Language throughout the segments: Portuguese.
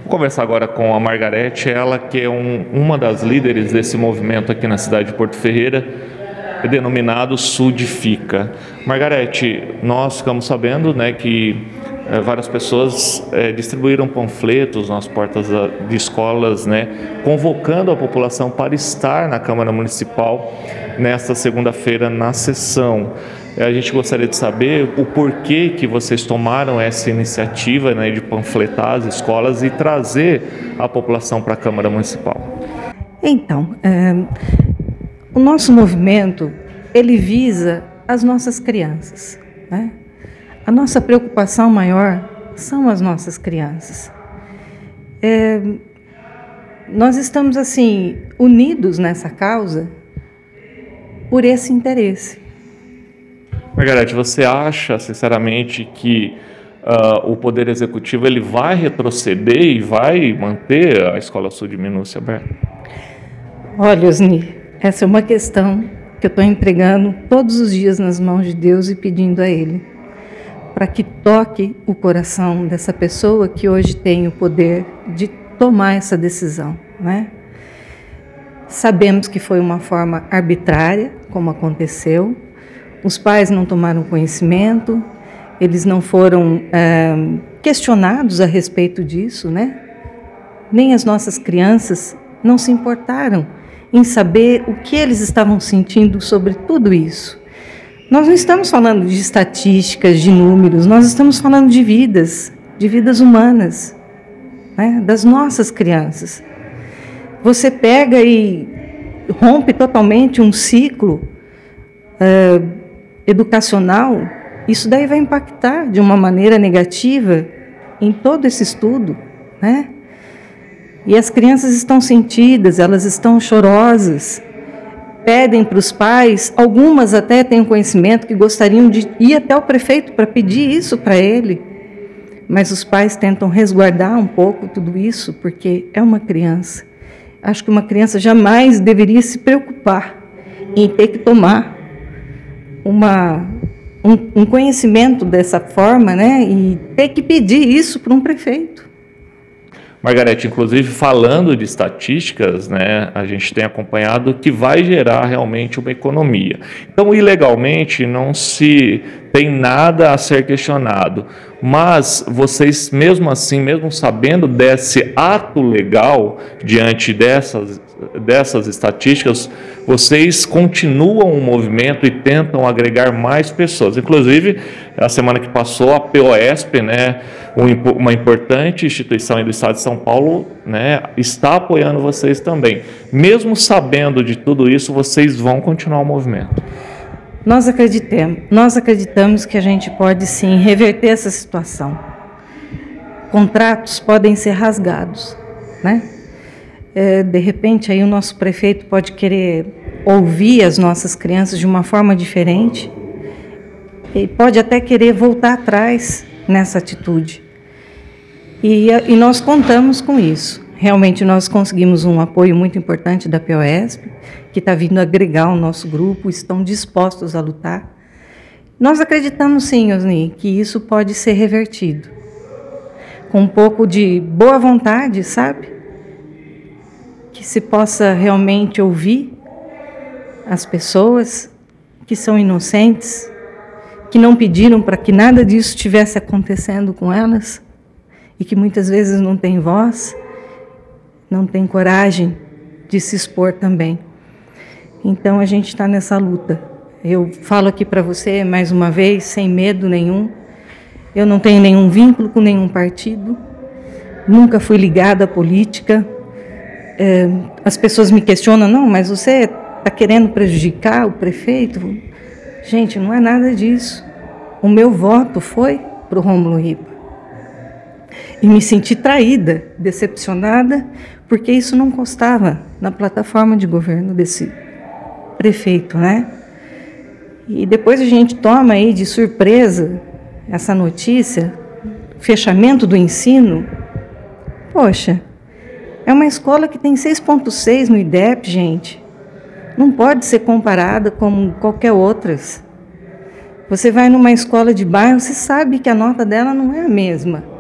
Conversar agora com a Margarete, ela que é uma das líderes desse movimento aqui na cidade de Porto Ferreira, denominado Sudifica. Margarete, nós ficamos sabendo, né, que várias pessoas distribuíram panfletos nas portas de escolas, né, convocando a população para estar na Câmara Municipal nesta segunda-feira na sessão. A gente gostaria de saber o porquê que vocês tomaram essa iniciativa, né, de panfletar as escolas e trazer a população para a Câmara Municipal. Então, o nosso movimento, ele visa as nossas crianças, né? A nossa preocupação maior são as nossas crianças. Nós estamos, assim, unidos nessa causa por esse interesse. Margarete, você acha, sinceramente, que o Poder Executivo ele vai retroceder e vai manter a Escola Sul de Minúcia aberta? Olha, Osni, essa é uma questão que eu estou entregando todos os dias nas mãos de Deus e pedindo a Ele, para que toque o coração dessa pessoa que hoje tem o poder de tomar essa decisão, né? Sabemos que foi uma forma arbitrária, como aconteceu. Os pais não tomaram conhecimento, eles não foram questionados a respeito disso, né? Nem as nossas crianças não se importaram em saber o que eles estavam sentindo sobre tudo isso. Nós não estamos falando de estatísticas, de números, nós estamos falando de vidas humanas, né? Das nossas crianças. Você pega e rompe totalmente um ciclo educacional, isso daí vai impactar de uma maneira negativa em todo esse estudo, né? E as crianças estão sentidas, elas estão chorosas, pedem para os pais, algumas até têm conhecimento que gostariam de ir até o prefeito para pedir isso para ele, mas os pais tentam resguardar um pouco tudo isso, porque é uma criança. Acho que uma criança jamais deveria se preocupar em ter que tomar um conhecimento dessa forma, né, e ter que pedir isso para um prefeito. Margarete, inclusive falando de estatísticas, né, a gente tem acompanhado que vai gerar realmente uma economia. Então, ilegalmente não se tem nada a ser questionado, mas vocês mesmo assim, mesmo sabendo desse ato legal diante dessas estatísticas, vocês continuam o movimento e tentam agregar mais pessoas. Inclusive, a semana que passou, a POSP, né, uma importante instituição do estado de São Paulo, né, está apoiando vocês também. Mesmo sabendo de tudo isso, vocês vão continuar o movimento. Nós acreditamos que a gente pode sim reverter essa situação. Contratos podem ser rasgados, né? De repente aí o nosso prefeito pode querer ouvir as nossas crianças de uma forma diferente e pode até querer voltar atrás nessa atitude. E nós contamos com isso. Realmente nós conseguimos um apoio muito importante da POSP, que está vindo agregar o nosso grupo, estão dispostos a lutar. Nós acreditamos sim, Osni, que isso pode ser revertido. Com um pouco de boa vontade, sabe? Que se possa realmente ouvir as pessoas que são inocentes, que não pediram para que nada disso estivesse acontecendo com elas e que muitas vezes não têm voz, não têm coragem de se expor também. Então a gente está nessa luta. Eu falo aqui para você mais uma vez, sem medo nenhum. Eu não tenho nenhum vínculo com nenhum partido, nunca fui ligada à política. As pessoas me questionam, não, mas você está querendo prejudicar o prefeito? Gente, não é nada disso. O meu voto foi para o Rômulo Ripa. E me senti traída, decepcionada, porque isso não constava na plataforma de governo desse prefeito, né? E depois a gente toma aí de surpresa essa notícia, fechamento do ensino. Poxa, é uma escola que tem 6,6 no IDEP, gente. Não pode ser comparada com qualquer outras. Você vai numa escola de bairro, você sabe que a nota dela não é a mesma. Não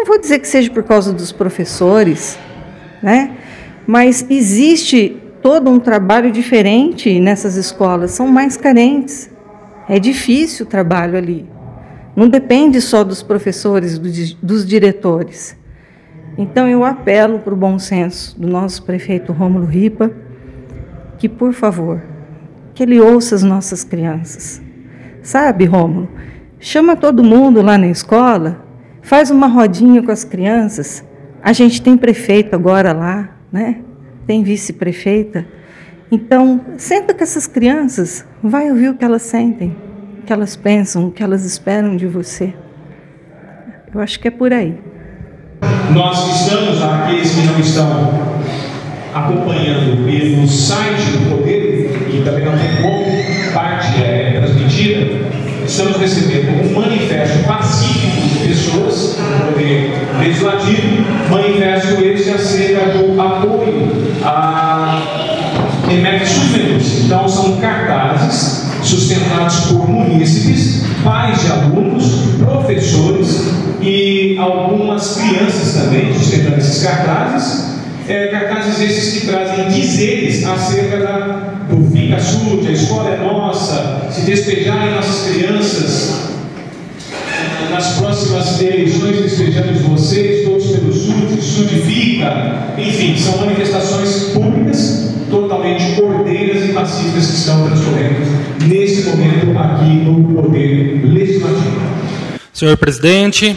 não vou dizer que seja por causa dos professores, né? Mas existe todo um trabalho diferente nessas escolas, são mais carentes. É difícil o trabalho ali. Não depende só dos professores, dos diretores. Então, eu apelo para o bom senso do nosso prefeito Rômulo Ripa, que, por favor, que ele ouça as nossas crianças. Sabe, Rômulo, chama todo mundo lá na escola, faz uma rodinha com as crianças. A gente tem prefeito agora lá, né? Tem vice-prefeita. Então, senta com essas crianças, vai ouvir o que elas sentem, o que elas pensam, o que elas esperam de você. Eu acho que é por aí. Nós estamos, aqueles que não estão acompanhando pelo site do Poder, e também não tem como, parte é transmitida, estamos recebendo um manifesto pacífico de pessoas do Poder Legislativo, manifesto esse acerca do apoio a remédios suplementos. Então, são cartazes sustentados por munícipes, pais de alunos, professores e algumas crianças também sustentando esses cartazes. Cartazes esses que trazem dizeres acerca do Fica Sude, a escola é nossa, se despejarem nossas crianças, nas próximas eleições despejamos vocês, todos pelo Sude fica. Enfim, são manifestações públicas, totalmente ordeiras e pacíficas que estão transcorrendo nesse momento aqui no Poder Legislativo. Senhor presidente,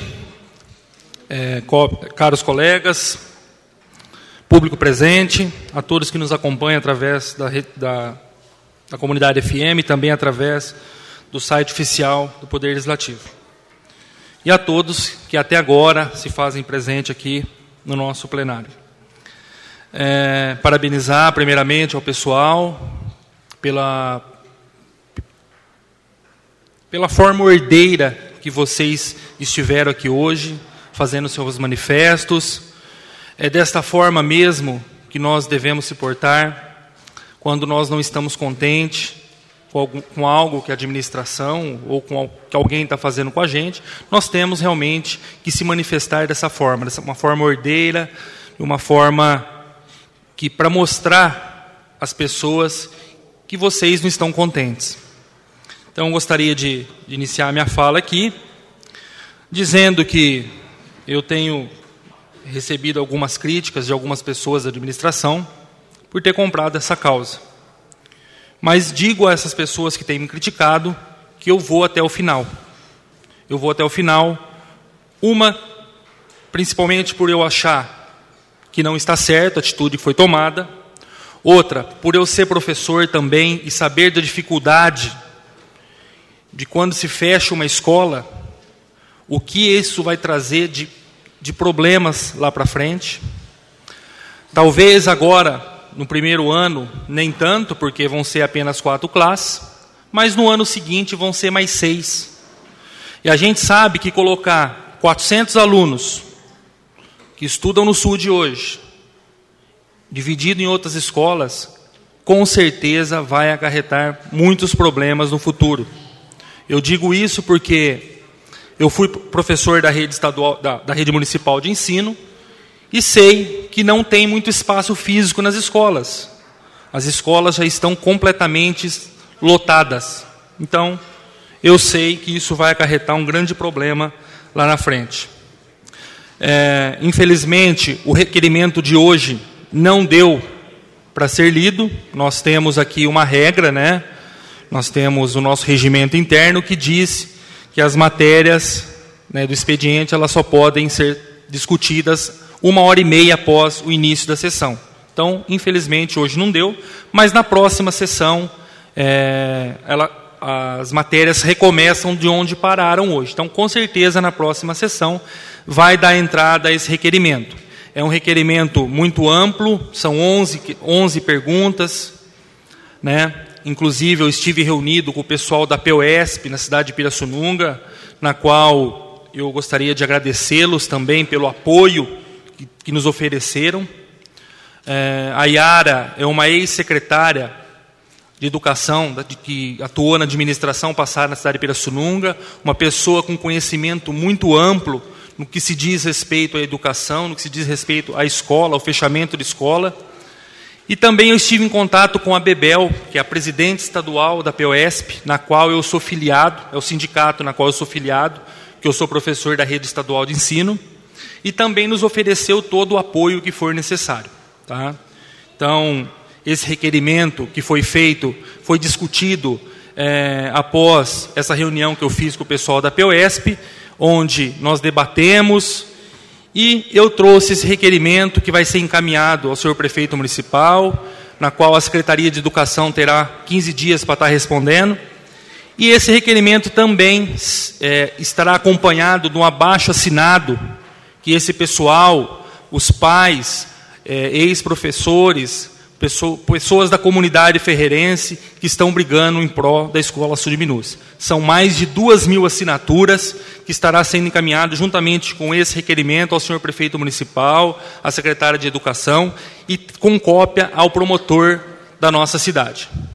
caros colegas, público presente, a todos que nos acompanham através da comunidade FM, também através do site oficial do Poder Legislativo. E a todos que até agora se fazem presente aqui no nosso plenário. Parabenizar primeiramente ao pessoal pela forma ordeira que vocês estiveram aqui hoje, fazendo seus manifestos. É desta forma mesmo que nós devemos se portar quando nós não estamos contentes com algo que a administração ou com o que alguém está fazendo com a gente. Nós temos realmente que se manifestar dessa forma, uma forma ordeira, uma forma que para mostrar às pessoas que vocês não estão contentes. Então, eu gostaria de iniciar minha fala aqui, dizendo que eu tenho recebido algumas críticas de algumas pessoas da administração por ter comprado essa causa. Mas digo a essas pessoas que têm me criticado que eu vou até o final. Eu vou até o final, principalmente por eu achar que não está certo a atitude que foi tomada. Outra, por eu ser professor também e saber da dificuldade de quando se fecha uma escola, o que isso vai trazer de problemas lá para frente. Talvez agora, no primeiro ano, nem tanto, porque vão ser apenas 4 classes, mas no ano seguinte vão ser mais 6. E a gente sabe que colocar 400 alunos que estudam no SUD hoje, dividido em outras escolas, com certeza vai acarretar muitos problemas no futuro. Eu digo isso porque eu fui professor da rede estadual, da rede municipal de ensino, e sei que não tem muito espaço físico nas escolas. As escolas já estão completamente lotadas. Então, eu sei que isso vai acarretar um grande problema lá na frente. Infelizmente, o requerimento de hoje não deu para ser lido. Nós temos aqui uma regra, né? Nós temos o nosso regimento interno que diz que as matérias, né, do expediente elas só podem ser discutidas 1h30 após o início da sessão. Então, infelizmente, hoje não deu, mas na próxima sessão as matérias recomeçam de onde pararam hoje. Então, com certeza, na próxima sessão vai dar entrada a esse requerimento. É um requerimento muito amplo, são 11 perguntas, né? Inclusive, eu estive reunido com o pessoal da POESP, na cidade de Pirassununga, na qual eu gostaria de agradecê-los também pelo apoio que nos ofereceram. A Yara é uma ex-secretária de Educação, que atuou na administração passada na cidade de Pirassununga, uma pessoa com conhecimento muito amplo no que se diz respeito à educação, no que se diz respeito à escola, ao fechamento de escola. E também eu estive em contato com a ABEBEL, que é a presidente estadual da POESP, na qual eu sou filiado, é o sindicato na qual eu sou filiado, que eu sou professor da rede estadual de ensino, e também nos ofereceu todo o apoio que for necessário. Tá? Então, esse requerimento que foi feito, foi discutido após essa reunião que eu fiz com o pessoal da POESP, onde nós debatemos, e eu trouxe esse requerimento que vai ser encaminhado ao senhor prefeito municipal, na qual a Secretaria de Educação terá 15 dias para estar respondendo. E esse requerimento também estará acompanhado de um abaixo-assinado que esse pessoal, os pais, ex-professores, pessoas da comunidade ferreirense que estão brigando em prol da Escola Sul de Minúcia. São mais de 2.000 assinaturas que estará sendo encaminhado juntamente com esse requerimento ao senhor prefeito municipal, à secretária de Educação e com cópia ao promotor da nossa cidade.